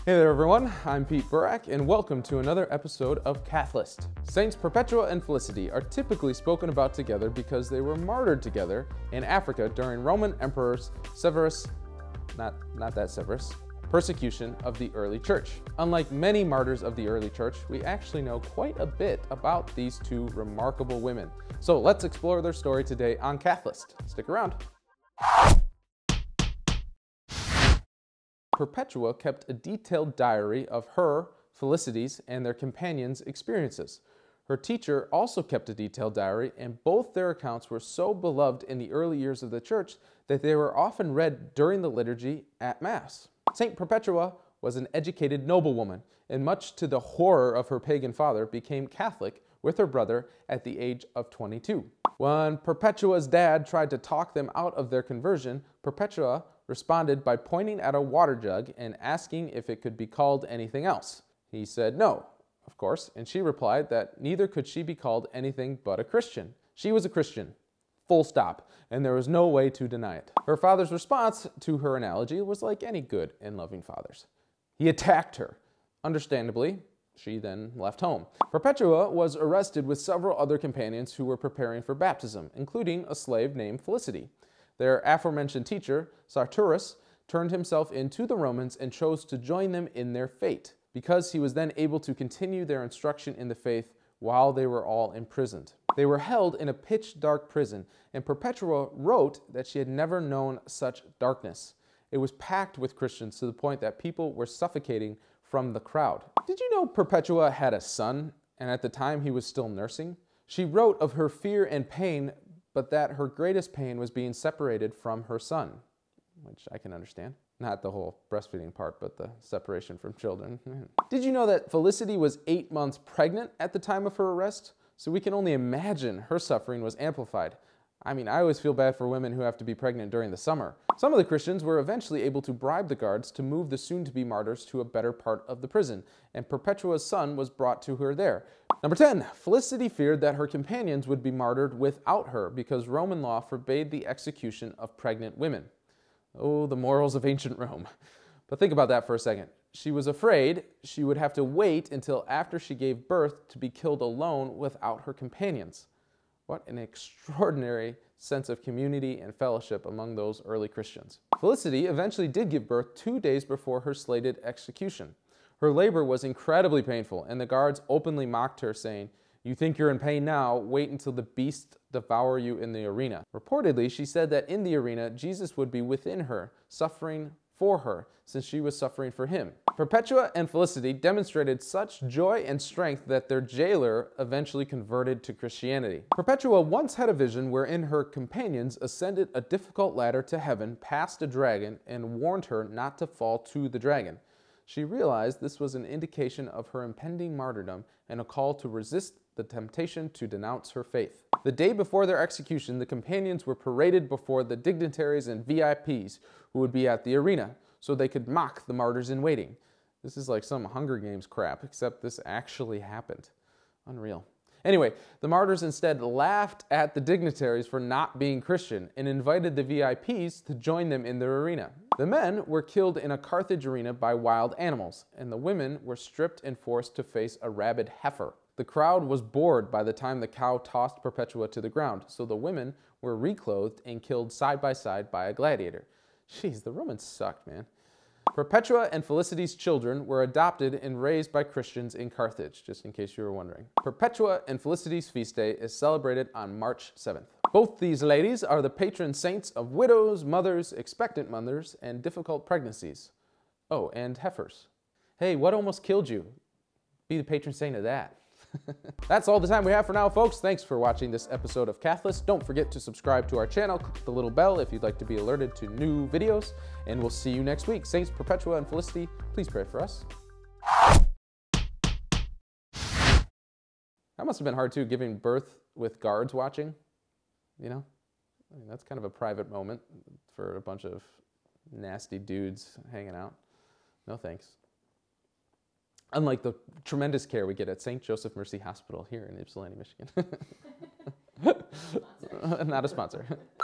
Hey there everyone, I'm Pete Burak and welcome to another episode of Cathlist. Saints Perpetua and Felicity are typically spoken about together because they were martyred together in Africa during Roman Emperor Severus, not that Severus, persecution of the early church. Unlike many martyrs of the early church, we actually know quite a bit about these two remarkable women. So let's explore their story today on Cathlist. Stick around. Perpetua kept a detailed diary of her, Felicity's, and their companions' experiences. Her teacher also kept a detailed diary, and both their accounts were so beloved in the early years of the church that they were often read during the liturgy at Mass. Saint Perpetua was an educated noblewoman, and much to the horror of her pagan father, became Catholic with her brother at the age of 22. When Perpetua's dad tried to talk them out of their conversion, Perpetua responded by pointing at a water jug and asking if it could be called anything else. He said no, of course, and she replied that neither could she be called anything but a Christian. She was a Christian, full stop, and there was no way to deny it. Her father's response to her analogy was like any good and loving fathers. He attacked her. Understandably, she then left home. Perpetua was arrested with several other companions who were preparing for baptism, including a slave named Felicity. Their aforementioned teacher, Sartorus, turned himself in to the Romans and chose to join them in their fate, because he was then able to continue their instruction in the faith while they were all imprisoned. They were held in a pitch-dark prison, and Perpetua wrote that she had never known such darkness. It was packed with Christians to the point that people were suffocating from the crowd. Did you know Perpetua had a son, and at the time he was still nursing? She wrote of her fear and pain, but that her greatest pain was being separated from her son, which I can understand. Not the whole breastfeeding part, but the separation from children. Did you know that Felicity was 8 months pregnant at the time of her arrest? So we can only imagine her suffering was amplified. I mean, I always feel bad for women who have to be pregnant during the summer. Some of the Christians were eventually able to bribe the guards to move the soon-to-be martyrs to a better part of the prison, and Perpetua's son was brought to her there. Number 10, Felicity feared that her companions would be martyred without her because Roman law forbade the execution of pregnant women. Oh, the morals of ancient Rome. But think about that for a second. She was afraid she would have to wait until after she gave birth to be killed alone without her companions. What an extraordinary sense of community and fellowship among those early Christians. Felicity eventually did give birth 2 days before her slated execution. Her labor was incredibly painful, and the guards openly mocked her, saying, "You think you're in pain now, wait until the beasts devour you in the arena." Reportedly, she said that in the arena, Jesus would be within her, suffering for her, since she was suffering for him. Perpetua and Felicity demonstrated such joy and strength that their jailer eventually converted to Christianity. Perpetua once had a vision wherein her companions ascended a difficult ladder to heaven past a dragon and warned her not to fall to the dragon. She realized this was an indication of her impending martyrdom and a call to resist the temptation to denounce her faith. The day before their execution, the companions were paraded before the dignitaries and VIPs who would be at the arena, so they could mock the martyrs in waiting. This is like some Hunger Games crap, except this actually happened. Unreal. Anyway, the martyrs instead laughed at the dignitaries for not being Christian and invited the VIPs to join them in their arena. The men were killed in a Carthage arena by wild animals, and the women were stripped and forced to face a rabid heifer. The crowd was bored by the time the cow tossed Perpetua to the ground, so the women were reclothed and killed side by side by a gladiator. Jeez, the Romans sucked, man. Perpetua and Felicity's children were adopted and raised by Christians in Carthage, just in case you were wondering. Perpetua and Felicity's feast day is celebrated on March 7th. Both these ladies are the patron saints of widows, mothers, expectant mothers, and difficult pregnancies. Oh, and heifers. Hey, what almost killed you? Be the patron saint of that. That's all the time we have for now, folks. Thanks for watching this episode of Cathlist. Don't forget to subscribe to our channel, click the little bell if you'd like to be alerted to new videos, and we'll see you next week. Saints Perpetua and Felicity, please pray for us. That must have been hard too, giving birth with guards watching, you know? I mean, that's kind of a private moment for a bunch of nasty dudes hanging out. No thanks. Unlike the tremendous care we get at St. Joseph Mercy Hospital here in Ypsilanti, Michigan. Not a sponsor.